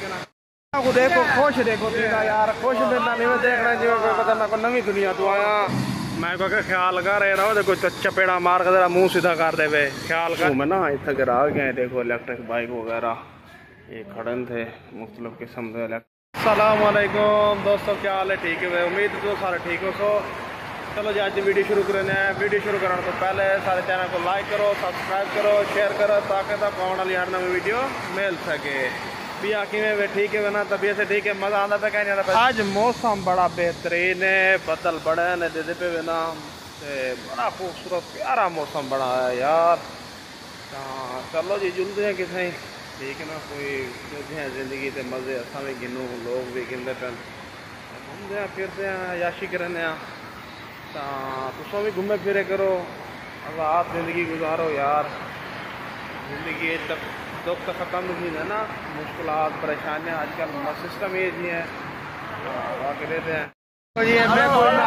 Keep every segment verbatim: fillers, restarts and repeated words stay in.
ठीक है ना। को देखो खुश देखो तेरा यार खुश मिलना नहीं देख रहे जी कोई पता ना कोई नवी दुनिया तो आया मैं को ख्याल कर रहे रहो देखो चपेड़ा मार कर मुंह सीधा कर दे वे ख्याल कर मैं ना इतना गिरा गए देखो इलेक्ट्रिक बाइक वगैरह ये खड़न थे मुख्तलिफ किस्म के। अस्सलाम वालेकुम दोस्तों, क्या हाल है? ठीक है, उम्मीद तो सारे ठीक हो। सो चलो जी आज वीडियो शुरू करने हैं। वीडियो शुरू करने तो पहले सारे चैनल को लाइक करो, सब्सक्राइब करो, शेयर करो ताकि तक आने वाली हर नवी वीडियो मिल सके। भी आखिर में ठीक है ना, तबीयत से ठीक है, मज़ा आता पे कहीं नहीं आता। आज मौसम बड़ा बेहतरीन है, बदल बड़े ने दे दे पे ना बड़ा खूबसूरत प्यारा मौसम बड़ा है यार। चलो जी जुलते हैं किसे ठीक है ना, कोई हैं जिंदगी से मज़े असा भी गिनू लोग भी गिनते पे घूमते हैं फिरते हैं याशी करने तुम भी घूमे फिरे करो, आज़ाद ज़िंदगी गुजारो यार। ज़िंदगी तक दुख तो ख़त्म नहीं है ना, मुश्किलात परेशानियाँ आजकल सिस्टम ये जी है बाकी देते हैं। तो ये मैं बोलना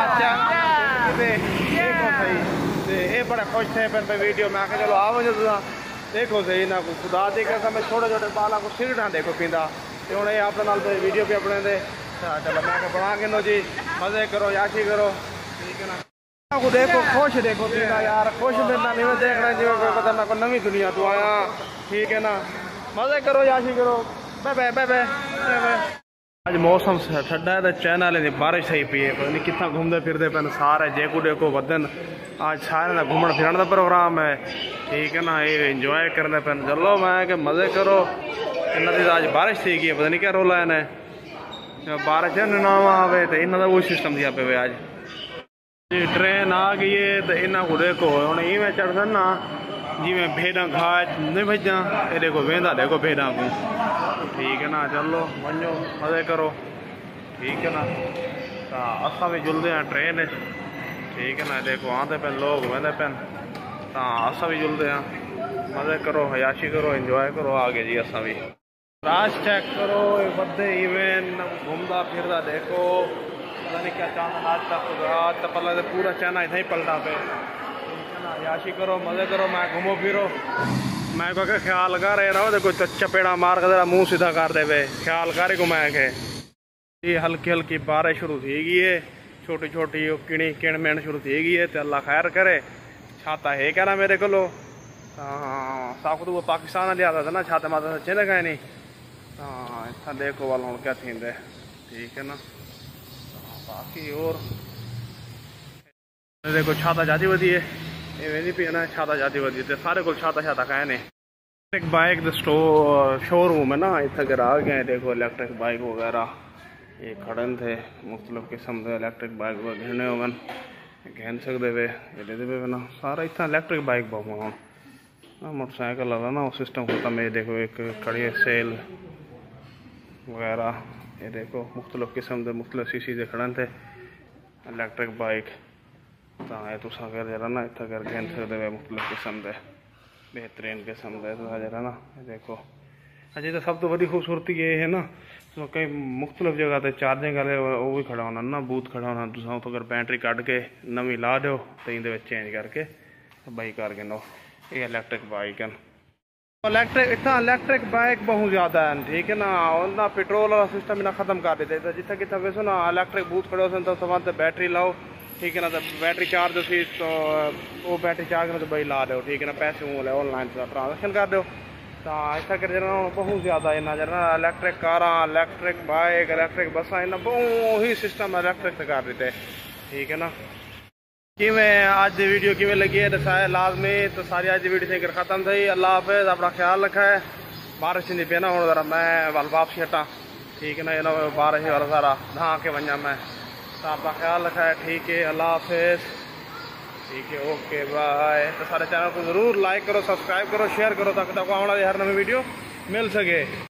ये बड़े खुश थे फिर वीडियो में आके चलो आओ जो देखो सही ना खुदा दी कसम छोटे छोटे बालों को सिगटा देखो पींदा तो हूँ ये अपने नाल वीडियो भी अपने दे चलो मैं बना के नो जी मज़े करो याशी करो ठीक है ना। को देखो खुश देखो पींदा यार खुश मिलना नहीं मैं देख रहे जी कोई पता ना कोई नवी दुनिया तो आया ठीक है ना। मज़े करो याशी करो बे बे बे आज मौसम ठंडा है तो चाइना वाले बारिश ही पी है पता नहीं कितना घूमते फिरते पे सारे जेको डेको बदन आज सारे का घूमन फिरन का प्रोग्राम है ठीक है ना। ये इंजॉय करने पे चलो मैं कि मज़े करो। इन्होंने आज बारिश थी गई पता नहीं क्या रोला है बारिश ना आवे तो इन्हों का वो सिस्टम दिया पे आज जी ट्रेन आ गई है तो इन्हों को देखो हम इवें चढ़ ना जिमें भेड़ा घाट नहीं भेजा ये देखो वेंदा देखो भेड़ा को ठीक है ना। चलो वनो मज़े करो ठीक है ना। तो असा भी जुलते हैं ट्रेन ठीक है ना। देखो आते पे लोग वेंदे पे तो असा भी जुलते हैं मज़े करो हयाशी करो इंजॉय करो आगे जी असा भी राश चेक करो बदे इवेंट घूमता फिरता देखो पता नहीं क्या चाहता आज तक आज तक पल पूरा चाइना इतना ही पलटा पे याशी करो मज़े करो मैं घूमो फिरो मैं को ख्याल कर रहे रहो देखो चपेड़ा मार कर जरा मुँह सीधा कर दे वे ख्याल कर घुमा के ये हल्की हल्की बारिश शुरू थी गई है छोटी छोटी किणी किण मिण शुरू थी गई है तो अल्लाह खैर करे। छाता है क्या ना मेरे को साफ तो वो पाकिस्तान लिया था ना छाते माता से चिंता कहीं नहीं हाँ इतना देखो वाल हूँ क्या थी ठीक है ना। बाकी और देखो छाता जाती वधी है ये नहीं पी ना छाता जाती वधी है सारे को छाता छाता कहे नहीं। Electric bike the store showroom है ना इतना गिरा गए देखो इलेक्ट्रिक बाइक वगैरह ये खड़न थे मुख्तलिफ किस्म के इलेक्ट्रिक बाइक घिरने होवन घन सकते वे ये दे दे ना सारा इतना इलेक्ट्रिक बाइक बहुत मोटरसाइकिल वाला ना सिस्टम खत्म है। देखो एक खड़ी है सेल वगैरह ये देखो मुख्तलिफ किस्म के मुख्तलिफ सी सी खड़न थे इलेक्ट्रिक बाइक तो ये तुस अगर जरा ना इतना कर घन सकते वे मुख्तलिफ किस्म के बेहतरीन किस्म के तो जरा ना देखो अजय तो सब तो बड़ी खूबसूरती ये है ना तो कई मुख्तलिफ जगह पर चार्जिंग वाले वो भी खड़ा होना ना बूथ खड़ा होना तुम तो अगर बैटरी कट के नवी ला दो तो ये चेंज करके बाइक कर गिनो ये इलेक्ट्रिक बाइक है इलेक्ट्रिक इतना इलेक्ट्रिक बाइक बहुत ज़्यादा है ठीक है ना। और ना पेट्रोल वाला सिस्टम ना ख़त्म कर देते तो जितना कितना वैसे ना इलेक्ट्रिक बूथ खड़े हो तो समान बैटरी लाओ ठीक है ना। तो बैटरी चार्ज होती तो वो बैटरी चार्ज में तो भाई ला दो ठीक है ना पैसे वो ऑनलाइन ट्रांजेक्शन कर दो तो ऐसा कर जरा बहुत ज़्यादा इन्ना जरा इलेक्ट्रिक कारा इलेक्ट्रिक बाइक इलेक्ट्रिक बसा इन्ना बहुत ही सिस्टम इलेक्ट्रिक से कर देते ठीक है ना। कि मैं आज दी वीडियो कि लगी है दसाए लाजमी तो सारी आज दी वीडियो से खत्म थी। अल्लाह हाफिज़ अपना ख्याल रखा है। बारिश नहीं पे ना हूँ जरा मैं वाल वापसी हटा ठीक है ना ये बारिश वाला सारा ढा के वजा मैं तो अपना ख्याल रखा है ठीक है। अल्लाह हाफिज़ ठीक है ओके बाय। तो सारे चैनल को ज़रूर लाइक करो सब्सक्राइब करो शेयर करो ताकि आपको आने वाली हर नई वीडियो मिल सके।